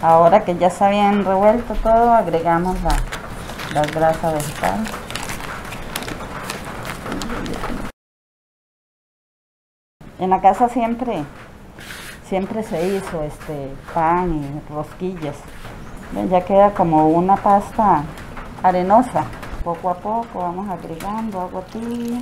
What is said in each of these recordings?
Ahora que ya está bien revuelto todo, agregamos la grasa vegetal. En la casa siempre se hizo pan y rosquillas. Ya queda como una pasta arenosa. Poco a poco vamos agregando agua tibia.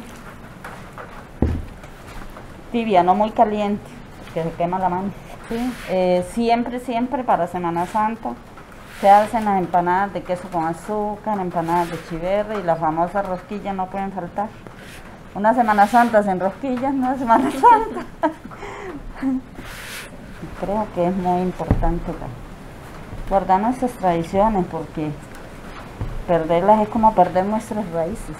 Tibia, no muy caliente, que se quema la mano. ¿Sí? Siempre para Semana Santa se hacen las empanadas de queso con azúcar, empanadas de chiverre y las famosas rosquillas no pueden faltar. Una Semana Santa sin rosquillas no es Semana Santa. Creo que es muy importante guardar nuestras tradiciones, porque perderlas es como perder nuestras raíces.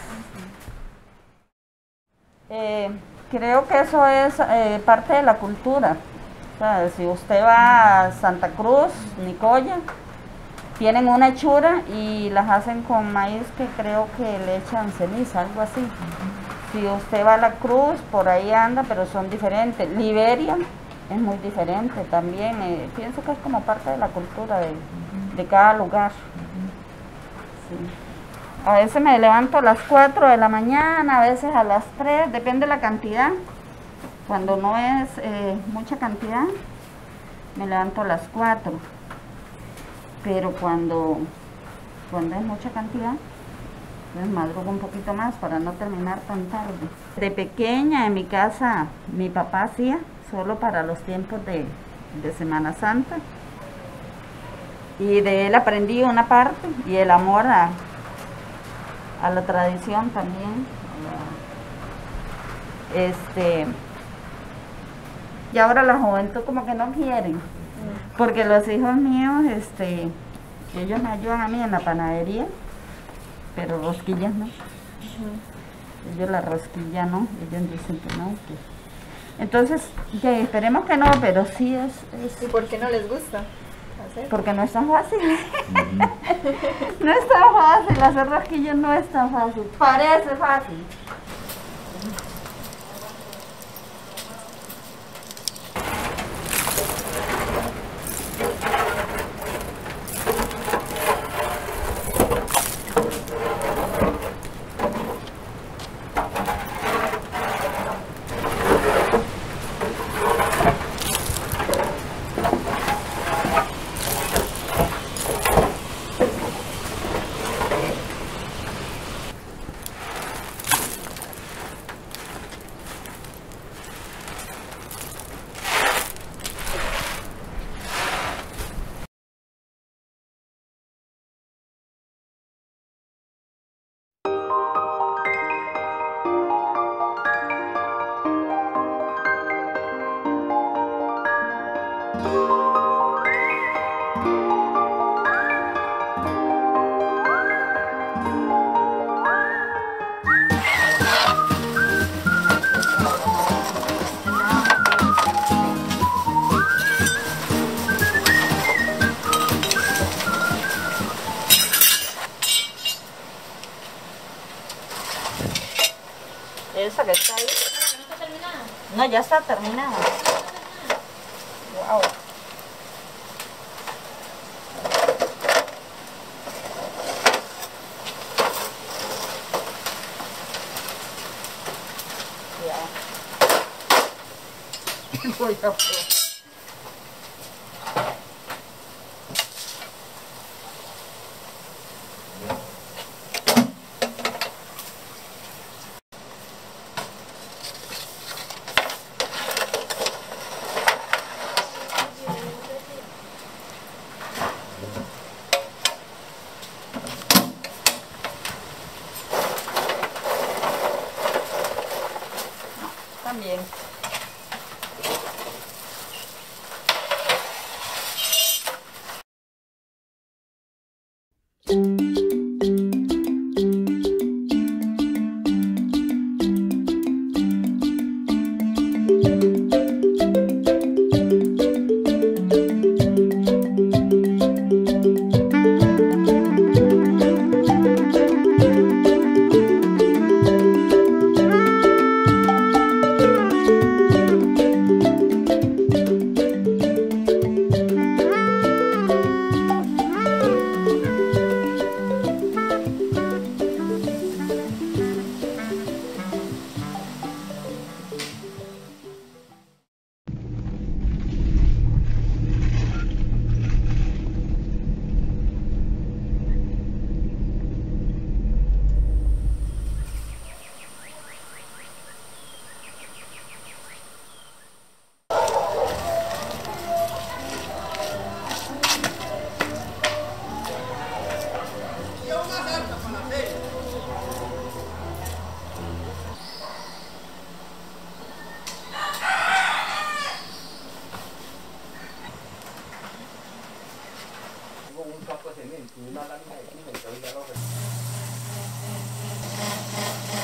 Creo que eso es parte de la cultura. O sea, si usted va a Santa Cruz, Nicoya, tienen una hechura y las hacen con maíz que creo que le echan ceniza, algo así. Si usted va a la Cruz, por ahí anda, pero son diferentes. Liberia es muy diferente también. Pienso que es como parte de la cultura de cada lugar. Sí. A veces me levanto a las 4 de la mañana, a veces a las 3, depende de la cantidad. Cuando no es mucha cantidad, me levanto a las 4. Pero cuando es mucha cantidad, pues madrugo un poquito más para no terminar tan tarde. De pequeña en mi casa mi papá hacía solo para los tiempos de Semana Santa. Y de él aprendí una parte y el amor a la tradición también. Y ahora la juventud como que no quieren, porque los hijos míos, ellos me ayudan a mí en la panadería, pero rosquillas no. Ellos la rosquilla no, ellos dicen que no. Entonces, ya esperemos que no, pero sí es. ¿Y por qué no les gusta hacer? Porque no es tan fácil. No es tan fácil, hacer rosquillas no es tan fácil. Parece fácil. Esa que está ahí. ¿No está terminada? No, ya está terminada. Wow. Voy a probar. También. un campo de cemento, una lámina de cemento, y ya lo